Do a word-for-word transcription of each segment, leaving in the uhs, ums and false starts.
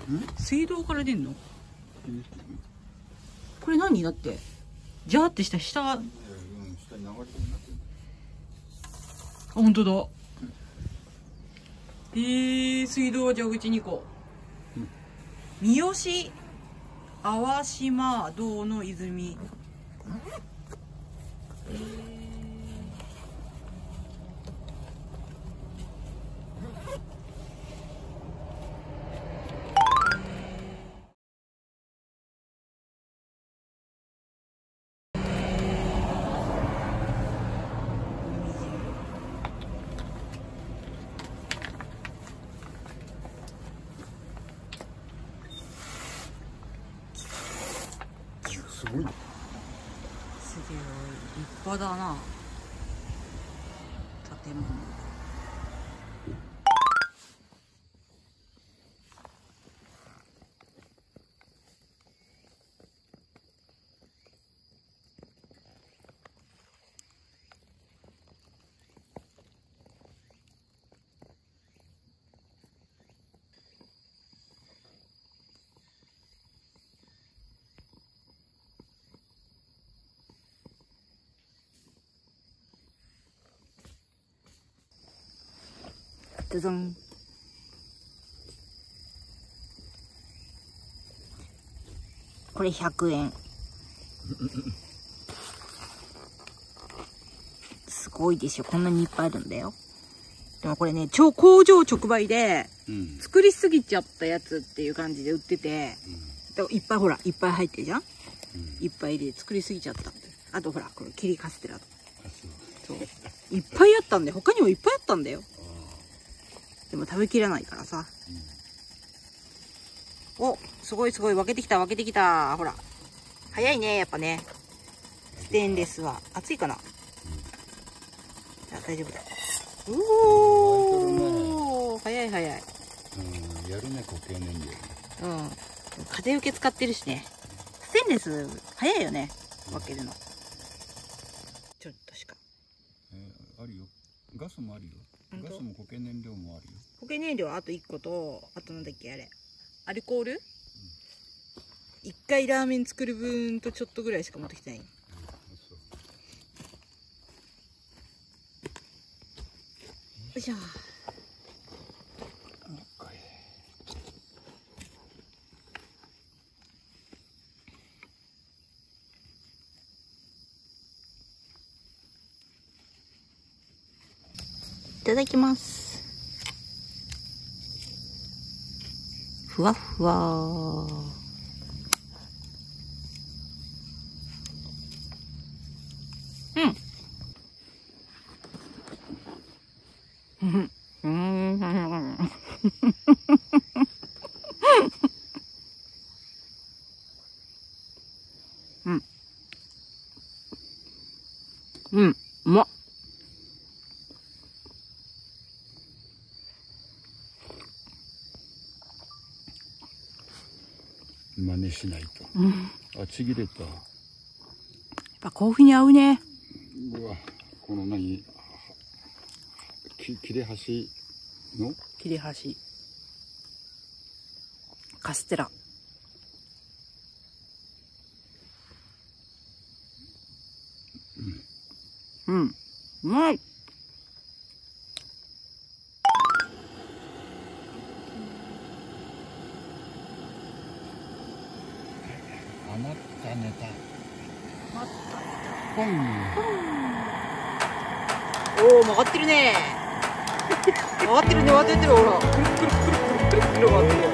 水道から出んの？これ何だって、ジャーってした下が、うん、下に流れてるなって。あ、本当だ。えー、水道は蛇口にこ。うん、三好淡島道の泉。えーすごい。 すげえ立派だな建物。ドドン。これひゃくえん。すごいでしょ、こんなにいっぱいあるんだよ。でもこれね、超工場直売で、うん、作りすぎちゃったやつっていう感じで売ってて、うん、いっぱいほら、いっぱい入ってるじゃん、うん、いっぱいで作りすぎちゃった。あとほら、これ切りカステラと。そう。いっぱいあったんで、他にもいっぱいあったんだよ。でも食べきらないからさ。うん、お、すごいすごい、分けてきた分けてきた。ほら。早いね、やっぱね。ステンレスは。熱いかな、うん、あ、大丈夫だ。うおー、早い早い。 うん、やるね、固形燃料。 うん。風受け使ってるしね。ステンレス、早いよね。分けるの。うん、ちょっとしか。 えー、あるよ。ガスもあるよ。ガスも固形燃料もあるよ。 固形燃料あといっこと、あとなんだっけあれ、アルコール、うん、いっかいラーメン作る分とちょっとぐらいしか持ってきてない。うん、よいしょ。いただきます。ふわふわ。うん。うん。うん。うん。うまっ。 真似しないと。うん、あ、ちぎれた。やっぱコーヒーに合うね。 うわ、この何、き切れ端の。 切れ端。カステラ。うん。うん。うまい。 余ったネタ。 余ったネタ。 ポン。 おお、曲がってるね。曲がってるね、曲がってる、ほら。くるくるくるくるくるくる曲がってる。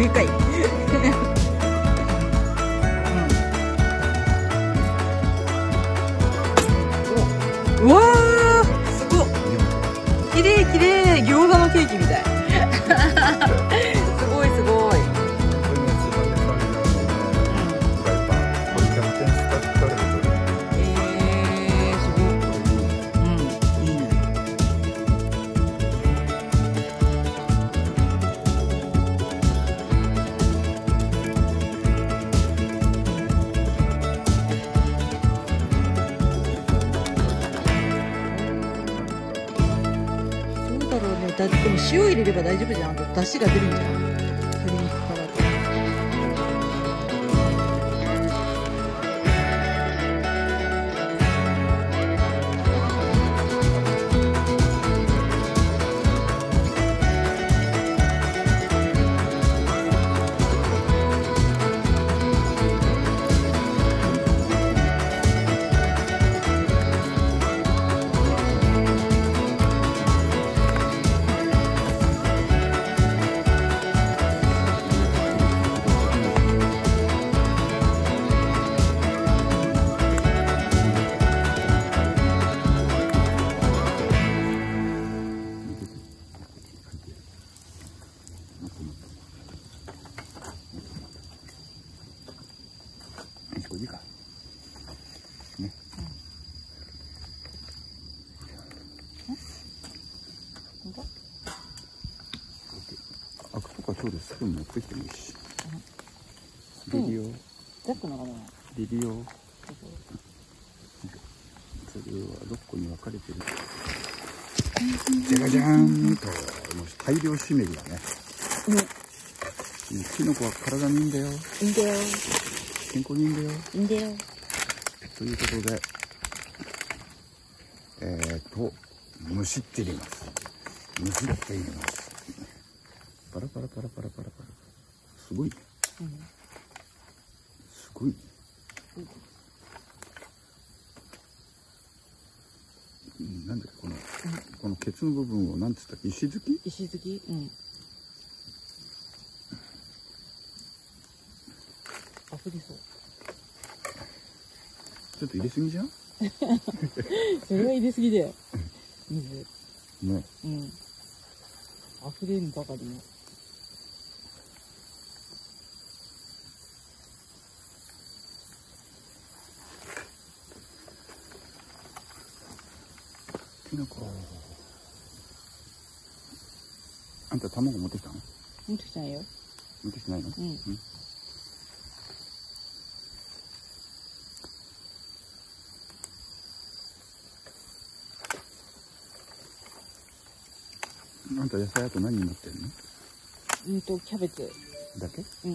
ゅっかい。うん、うわー、すごっ。きれいきれい、餃子のケーキみたい。すごいすごい。だってでも塩入れれば大丈夫じゃん。出汁が出るんじゃん。鶏肉から。 これいいかね。 本当？ アクとかそうですスプーン持ってきてもいいし。リリオ。 ザックのかな。 リリオ。それはろっこに分かれてる。じゃがじゃーんと大量しめりだね。うん。キノコは体にいいんだよ。 いいんだよ。 健康にいいんだよ。 いいんだよ。 ということで、えーと、むしって入れます。むしって入れます。パラパラパラパラパラパラ。すごいね。うん、すごいね。うん、なんだっけ、この、うん、このケツの部分をなんつったっけ、石突き？ 石突き？うん。溢れそう。 ちょっと入れすぎじゃん？ それは入れすぎだよ。水。 ね。 うん。溢れんばかりの。 きのこ。あんた卵持ってきたの？ 持ってきたんよ。 持ってきてないの？うん。うん、あんた野菜あと何になってんの？ うんとキャベツだけ？ うん。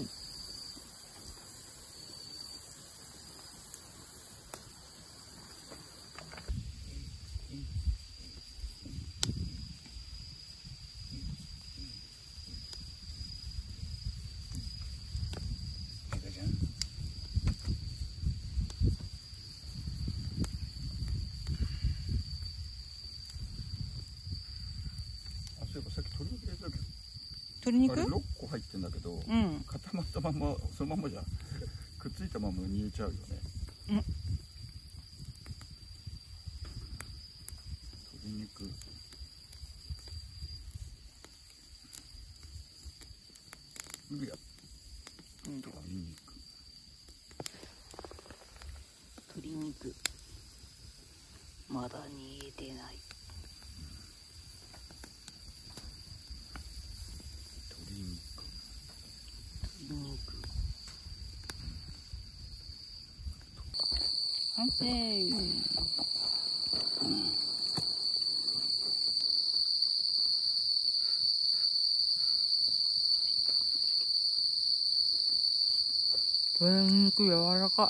さっき鶏肉入れたけど、 鶏肉？ あれろっこ入ってんだけど、うん、固まったままそのままじゃくっついたまま煮えちゃうよね。うん、鶏肉。うや、うん、鶏肉。 鶏肉。まだ煮えてない。完成。うん、鶏肉柔らか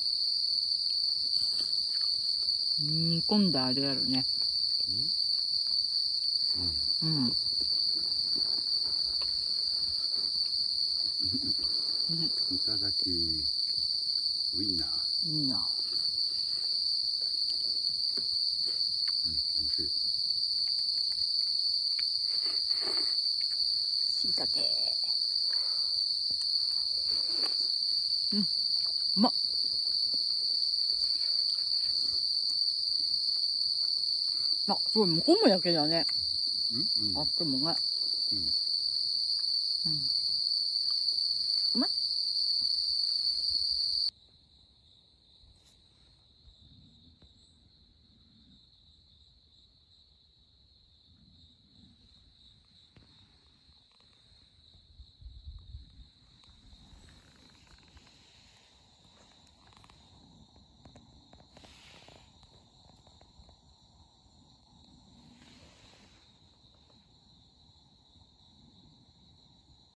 い。煮込んだ味あるね。うん。うん。 いただき。ウインナー。 ウインナー。しいたけ。 あ、すごい、向こうも焼けだね。 うんうん。 あっくもが。 うん。